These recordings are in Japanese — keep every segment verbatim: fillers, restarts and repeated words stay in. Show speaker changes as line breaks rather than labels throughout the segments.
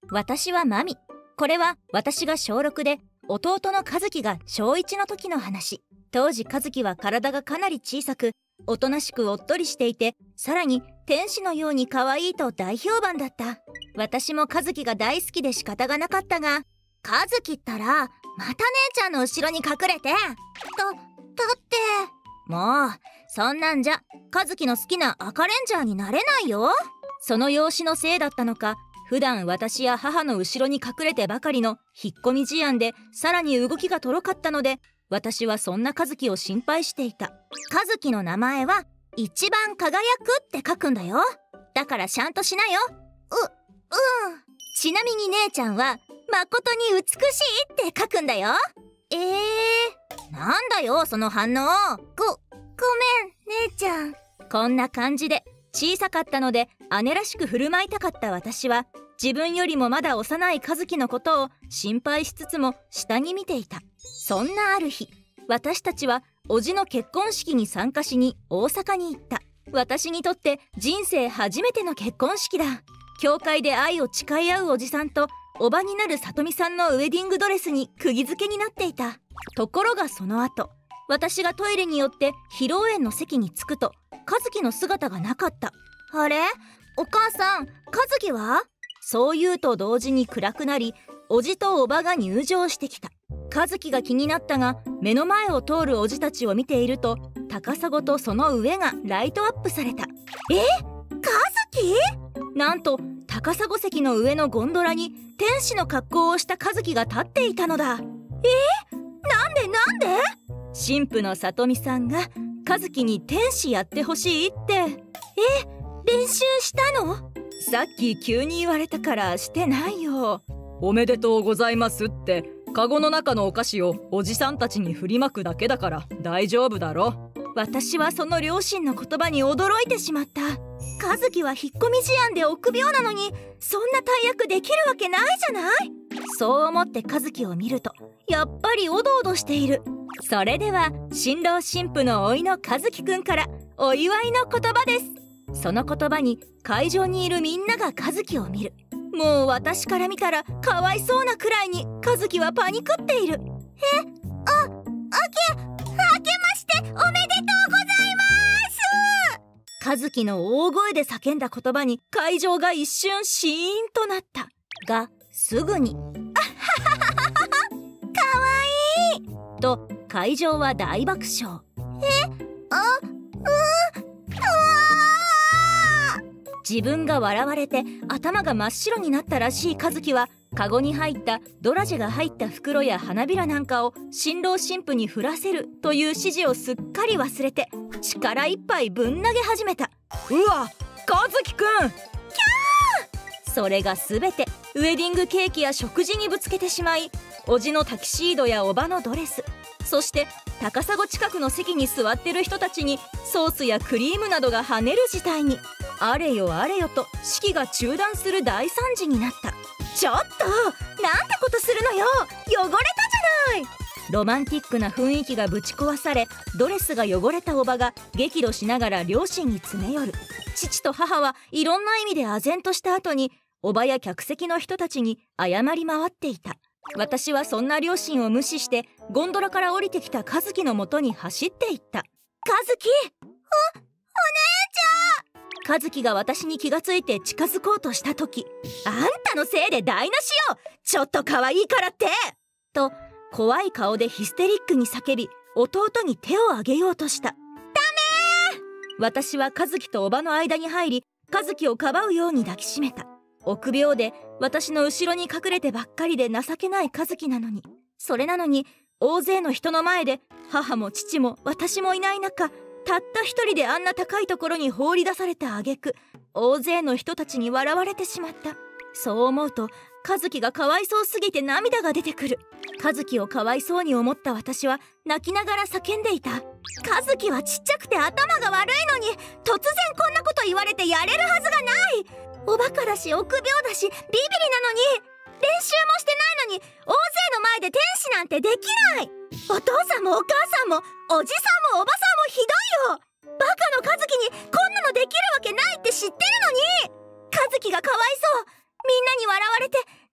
私はマミ。これは私がしょうろくで、弟の和樹がしょういちの時の話。当時和樹は体がかなり小さく、おとなしくおっとりしていて、さらに天使のように可愛いと大評判だった。私も和樹が大好きで仕方がなかったが、和樹ったらまた姉ちゃんの後ろに隠れて。だ、だってもうそんなんじゃ和樹の好きな赤レンジャーになれないよ。その養子のせいだったのか、普段私や母の後ろに隠れてばかりの引っ込み思案で、さらに動きがとろかったので、私はそんな和樹を心配していた。和樹の名前は一番輝くって書くんだよ。だからちゃんとしなよ。う、うん。ちなみに姉ちゃんは誠に美しいって書くんだよ。えー、なんだよその反応。ご、ごめん姉ちゃん。こんな感じで小さかったので姉らしく振る舞いたかった私は、自分よりもまだ幼い和樹のことを心配しつつも下に見ていた。そんなある日、私たちは叔父の結婚式に参加しに大阪に行った。私にとって人生初めての結婚式だ。教会で愛を誓い合うおじさんとおばになる里美さんのウェディングドレスに釘付けになっていた。ところがその後、私がトイレに寄って披露宴の席に着くと和樹の姿がなかった。あれ、お母さん、和樹は？そう言うと同時に暗くなり、叔父とおばが入場してきた。和樹が気になったが、目の前を通る叔父たちを見ていると、高砂とその上がライトアップされた。え？和樹？なんと高砂席の上のゴンドラに天使の格好をした和樹が立っていたのだ。え？なんでなんで？新婦の里美さんが和樹に天使やってほしいって。え、練習したの？さっき急に言われたからしてないよ。
おめでとうございますってカゴの中のお菓子をおじさんたちに振りまくだけだから大丈夫だろ。
私はその両親の言葉に驚いてしまった。和樹は引っ込み思案で臆病なのに、そんな大役できるわけないじゃない。そう思って和樹を見ると、やっぱりおどおどしている。それでは新郎新婦の甥の和樹くんからお祝いの言葉です。その言葉に会場にいるみんなが和樹を見る。もう私から見たらかわいそうなくらいに和樹はパニクっている。え、あ、あけ、あけましておめでとうございます。和樹の大声で叫んだ言葉に会場が一瞬シーンとなった。が、すぐに、あはははは、かわいいと会場は大爆笑。え、あ、うー、自分が笑われて頭が真っ白になったらしい和樹は、カゴに入ったドラジェが入った袋や花びらなんかを新郎新婦に降らせるという指示をすっかり忘れて、力いっぱいぶん投げ始めた。
うわ、和樹くん！キャ
ー！それが全てウェディングケーキや食事にぶつけてしまい、叔父のタキシードや叔母のドレス、そして高砂近くの席に座ってる人たちにソースやクリームなどが跳ねる事態に。あれよあれよと式が中断する大惨事になった。ちょっとなんてことするのよ、汚れたじゃない。ロマンティックな雰囲気がぶち壊され、ドレスが汚れた叔母が激怒しながら両親に詰め寄る。父と母はいろんな意味で唖然とした後に、叔母や客席の人たちに謝り回っていた。私はそんな両親を無視してゴンドラから降りてきた和樹のもとに走っていった。和樹、お、お姉ちゃん。和樹が私に気がついて近づこうとした時、あんたのせいで台無しよ、ちょっと可愛いからってと怖い顔でヒステリックに叫び、弟に手を挙げようとした。ダメー！私は和樹と叔母の間に入り、和樹をかばうように抱きしめた。臆病で私の後ろに隠れてばっかりで情けない和樹なのに、それなのに大勢の人の前で母も父も私もいない中、たった一人であんな高いところに放り出された挙句、大勢の人たちに笑われてしまった。そう思うと和樹がかわいそうすぎて涙が出てくる。和樹をかわいそうに思った私は泣きながら叫んでいた。和樹はちっちゃくて頭が悪いのに、突然こんなこと言われてやれるはずがない。おバカだし臆病だしビビりなのに、練習もしてないのに大勢の前で天使なんてできない。お父さんもお母さんもおじさんもおばさんもひどいよ。バカの和樹にこんなのできるわけないって知ってるのに。和樹がかわいそう、みんなに笑われて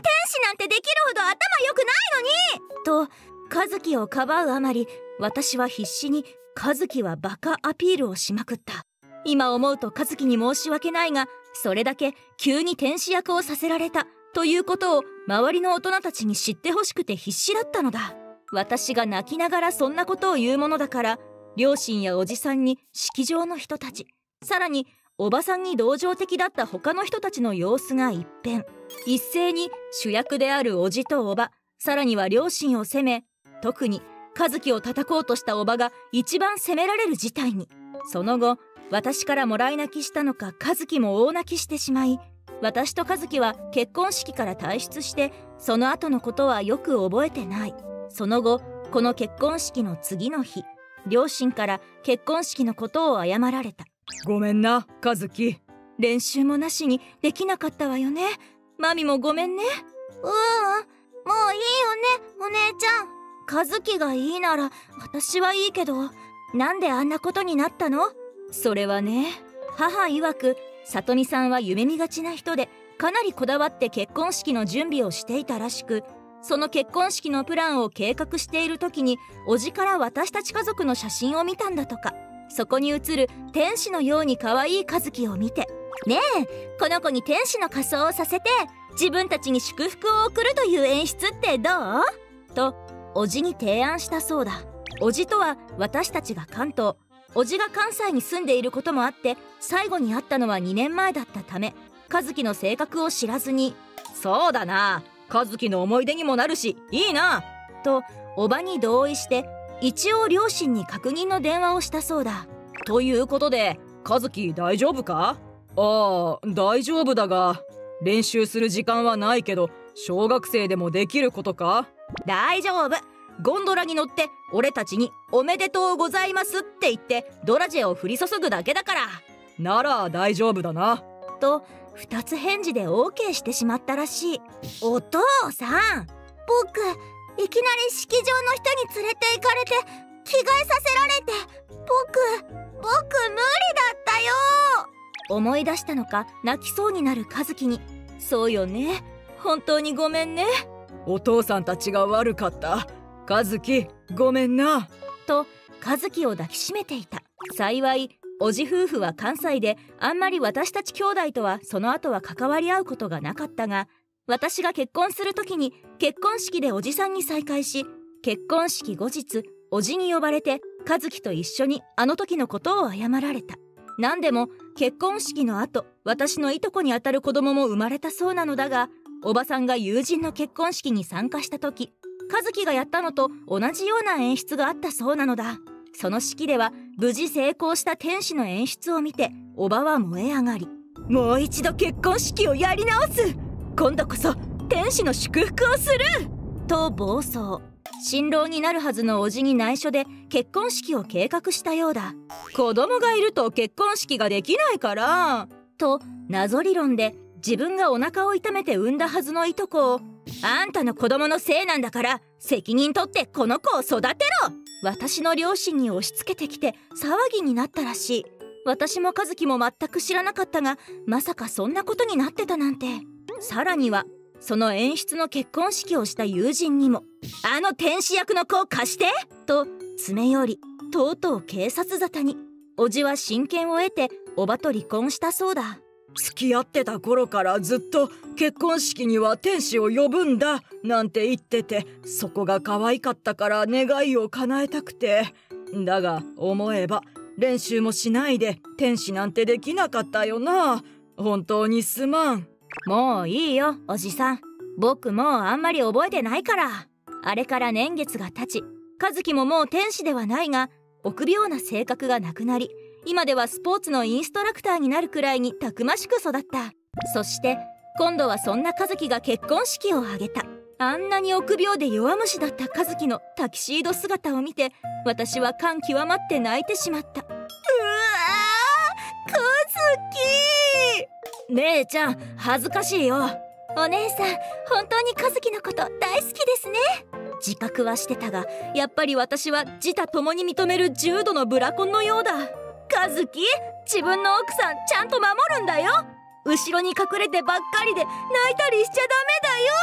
なんてできるほど頭良くないのにと和樹をかばうあまり、私は必死に和樹はバカアピールをしまくった。今思うと和樹に申し訳ないが、それだけ急に天使役をさせられたということを周りの大人たちに知ってほしくて必死だったのだ。私が泣きながらそんなことを言うものだから、両親やおじさんに式場の人たち、さらにおばさんに同情的だった他の人たちの様子が一変。一斉に主役であるおじとおば、さらには両親を責め、特に和樹を叩こうとしたおばが一番責められる事態に。その後、私からもらい泣きしたのか和樹も大泣きしてしまい、私と和樹は結婚式から退出して、その後のことはよく覚えてない。その後、この結婚式の次の日、両親から結婚式のことを謝られた。
ごめんな和樹。
練習もなしにできなかったわよね。マミもごめんね。ううん、もういいよねお姉ちゃん。和樹がいいなら私はいいけど、なんであんなことになったの？それはね、母曰く里美さんは夢見がちな人で、かなりこだわって結婚式の準備をしていたらしく、その結婚式のプランを計画している時に、おじから私たち家族の写真を見たんだとか。そこに写る天使のように可愛い和樹を見て、ねえ、この子に天使の仮装をさせて自分たちに祝福を送るという演出ってどう？とおじに提案したそうだ。おじとは私たちが関東、おじが関西に住んでいることもあって、最後に会ったのはにねんまえだったため、和樹の性格を知らずに、
そうだな、和樹の思い出にもなるしいいな
とおばに同意して、一応両親に確認の電話をしたそうだ。
ということで、和樹大丈夫か？ああ、大丈夫だが、練習する時間はないけど、小学生でもできることか？
大丈夫。ゴンドラに乗って俺たちにおめでとうございますって言ってドラジェを降り注ぐだけだから。
なら大丈夫だな。
と二つ返事で オーケー してしまったらしい。お父さん、僕いきなり式場の人に連れて行かれて着替えさせられて、僕僕無理だったよ。思い出したのか泣きそうになる和樹に、そうよね、本当にごめんね。
お父さんたちが悪かった。和樹ごめんな。
と和樹を抱きしめていた。幸いおじ夫婦は関西で、あんまり私たち兄弟とはその後は関わり合うことがなかったが、私が結婚する時に結婚式でおじさんに再会し、結婚式後日おじに呼ばれて和樹と一緒にあの時のことを謝られた。何でも結婚式の後、私のいとこにあたる子供も生まれたそうなのだが、おばさんが友人の結婚式に参加した時、和樹がやったのと同じような演出があったそうなのだ。その式では無事成功した天使の演出を見て、おばは燃え上がり、もう一度結婚式をやり直す、今度こそ天使の祝福をすると暴走。新郎になるはずのおじに内緒で結婚式を計画したようだ。
子供がいると結婚式ができないから
と謎理論で、自分がお腹を痛めて産んだはずのいとこを、あんたの子供のせいなんだから責任取ってこの子を育てろ、私の両親に押し付けてきて騒ぎになったらしい。私も和樹も全く知らなかったが、まさかそんなことになってたなんて。さらにはその演出の結婚式をした友人にも、あの天使役の子を貸してと詰め寄り、とうとう警察沙汰に。おじは親権を得ておばと離婚したそうだ。
付き合ってた頃からずっと結婚式には天使を呼ぶんだなんて言ってて、そこが可愛かったから願いを叶えたくて。だが思えば練習もしないで天使なんてできなかったよな。本当にすまん。
もういいよおじさん、僕もうあんまり覚えてないから。あれから年月が経ち、和樹ももう天使ではないが、臆病な性格がなくなり、今ではスポーツのインストラクターになるくらいにたくましく育った。そして今度はそんな和樹が結婚式を挙げた。あんなに臆病で弱虫だった和樹のタキシード姿を見て、私は感極まって泣いてしまった。うわー、和樹、姉ちゃん恥ずかしいよ。お姉さん本当に和樹のこと大好きですね。自覚はしてたが、やっぱり私は自他ともに認める重度のブラコンのようだ。和樹、自分の奥さんちゃんと守るんだよ。後ろに隠れてばっかりで泣いたりしちゃダメだよ。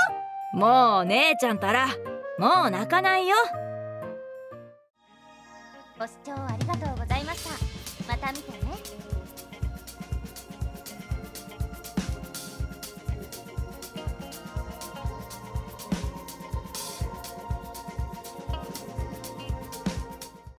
もう姉ちゃんたらもう泣かないよ。
ご視聴ありがとうございました。また見てね。